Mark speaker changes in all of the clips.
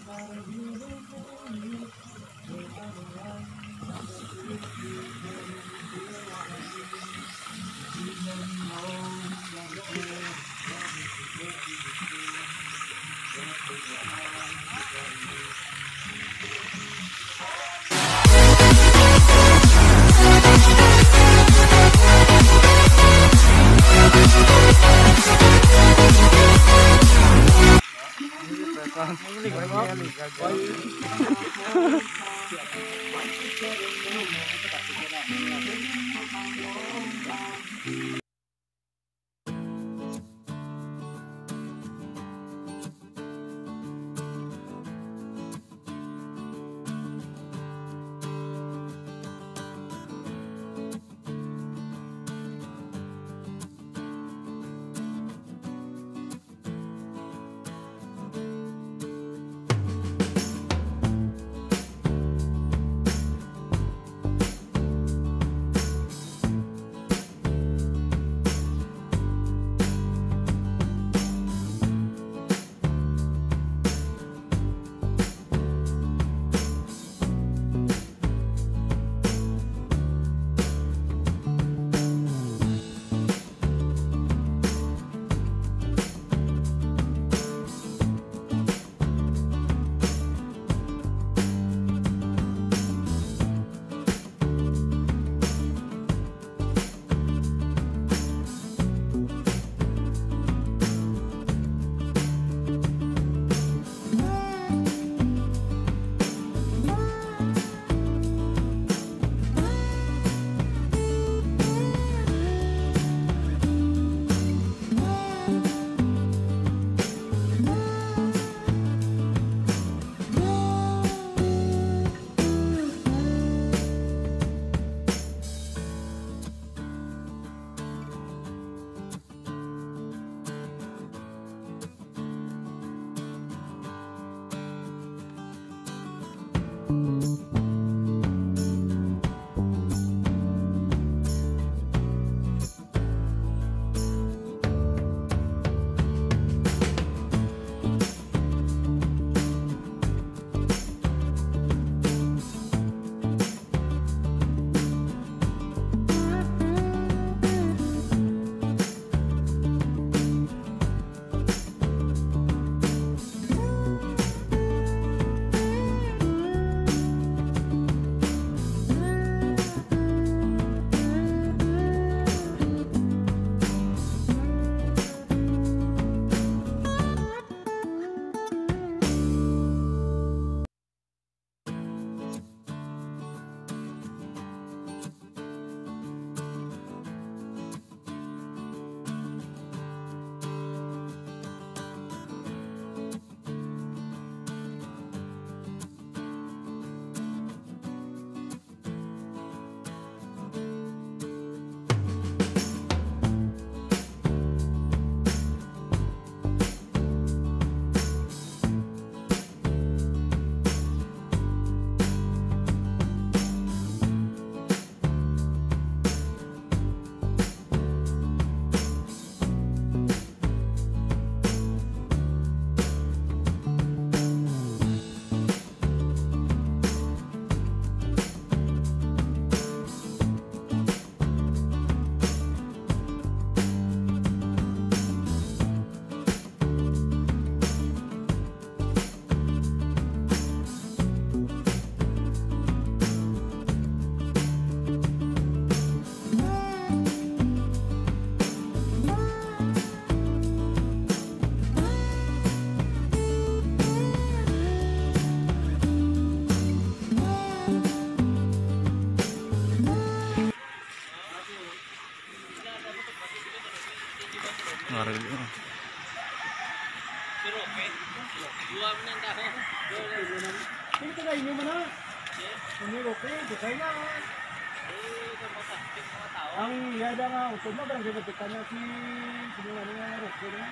Speaker 1: Ang yada nga utod na barang kita na si sinungalingan nga rock na.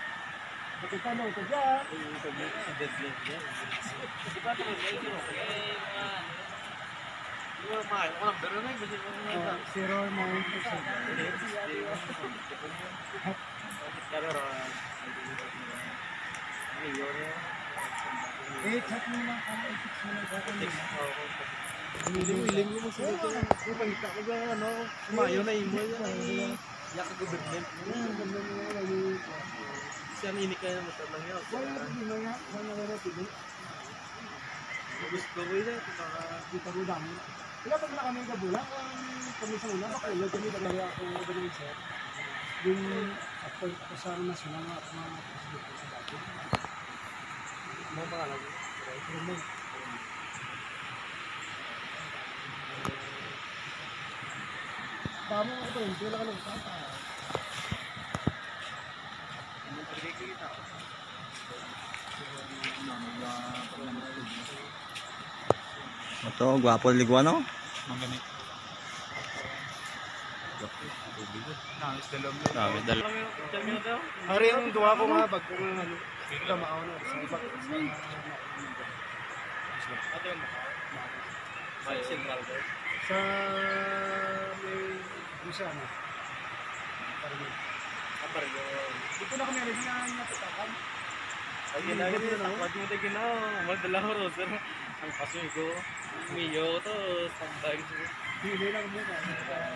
Speaker 1: Kita na utod ya. Utod na si deadline ya. Di ba to may rock walang bero na kasi mga 0.9%. Pero Eh, chat mo lang ako. Text mo lang ako.
Speaker 2: Hiling mo sila ko. Kung pangita ko ba, ano, kumayo na imo yan. Yak ka government. Siya ang inik kaya naman lang yun.
Speaker 1: Hindi mo nga. Wala na rin pili.
Speaker 2: Gusto ko yun.
Speaker 1: Kita ko dami. Wala pag na kami kabulang. Kami sa una. Baka kami talaga ako organizer. Yung ako sa nasunang ako mga presidente sa dati.
Speaker 2: Mga pangalan ko.
Speaker 1: Tama ako ito. Hindi wala ka lang tata.
Speaker 3: Ito, gwapo ligwa no?
Speaker 1: Hari ang duwa ko nga pag kung ano. Ito maaw na. Sa iba. Sa may bisa na. Dito na kami alis na natatakan.
Speaker 2: Ay, ginagawa yun. Pwede mo tayo ginawa. Magdala ko ro, sir. Ang kasoy ko. Umiyo to. Sambay ko.
Speaker 1: Hindi lang mo ka.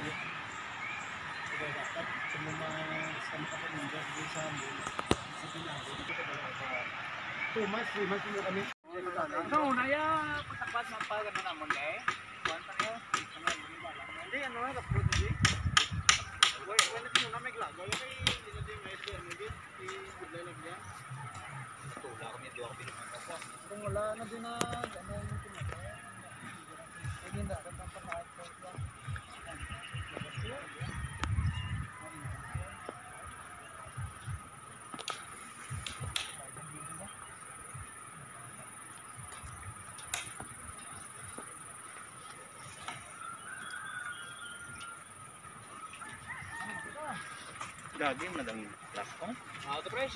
Speaker 1: Dapat sa mga kapamilya sa amin. Sa pinagod. 2 months, 3 months mo kami.
Speaker 2: Ano, naya patapat na pa gano'n naman eh. Kuwanta ko. Hindi, ano nga, kapro hindi. Wala din na may glago. Wala kay hindi may SDM. Hindi, i-budlay lang yan. Wala kami, di ako pinagmanta ko.
Speaker 1: Kung wala na din na gano'n yung pinagod. Hindi na, kung pangpakain ko lang.
Speaker 2: Gagi, madang plakong. Ito, fresh.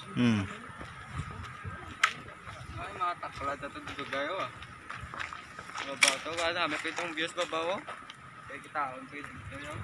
Speaker 2: Ay, mga takla dito dito kayo ah. Babaw to, dami ko itong views babaw. Kaya kitaon ko dito yun.